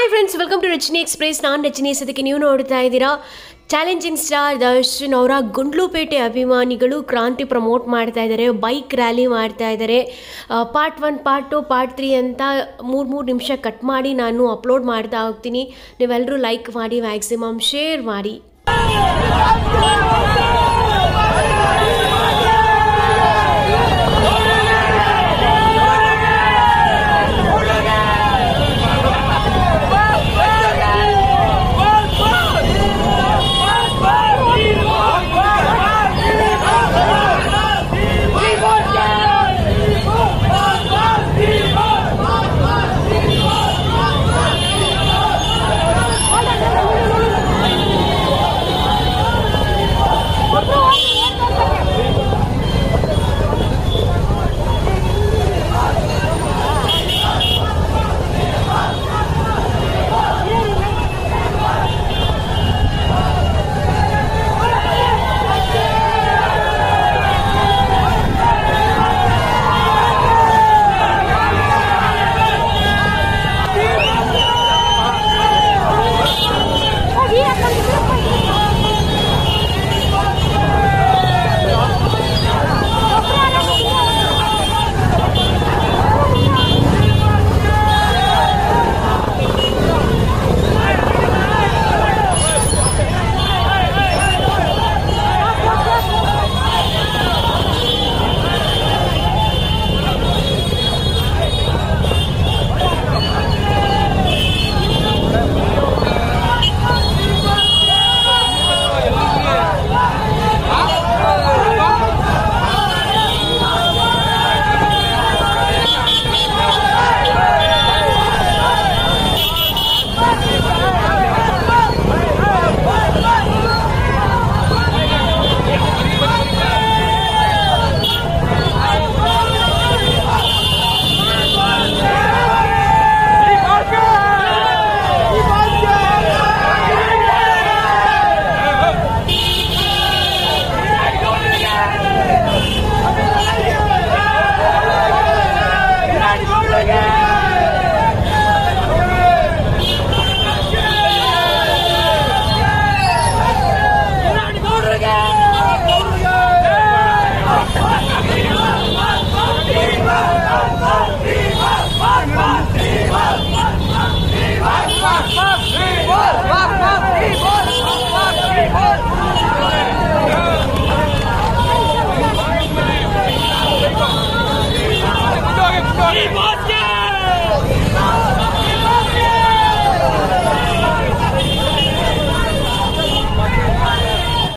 Hi friends, welcome to Rachani Express. ನಾನು ರಚನಿ. ಸದ್ಯಕ್ಕೆ ನೀವು ನೋಡ್ತಾ ಇದ್ದೀರಾ ಚಾಲೆಂಜಿಂಗ್ ಸ್ಟಾರ್ ದರ್ಶನ್ ಅವರ ಗುಂಡ್ಲುಪೇಟೆ ಅಭಿಮಾನಿಗಳು ಕ್ರಾಂತಿ ಪ್ರಮೋಟ್ ಮಾಡ್ತಾ ಇದ್ದಾರೆ, ಬೈಕ್ ರ್ಯಾಲಿ ಮಾಡ್ತಾ ಇದ್ದಾರೆ. ಪಾರ್ಟ್ 1, ಪಾರ್ಟ್ 2, ಪಾರ್ಟ್ 3 ಅಂತ 3 ನಿಮಿಷ ಕಟ್ ಮಾಡಿ ನಾನು ಅಪ್ಲೋಡ್ ಮಾಡ್ತಾ ಹೋಗ್ತೀನಿ. ನೀವೆಲ್ಲರೂ ಲೈಕ್ ಮಾಡಿ, ಮ್ಯಾಕ್ಸಿಮಮ್ ಶೇರ್ ಮಾಡಿ.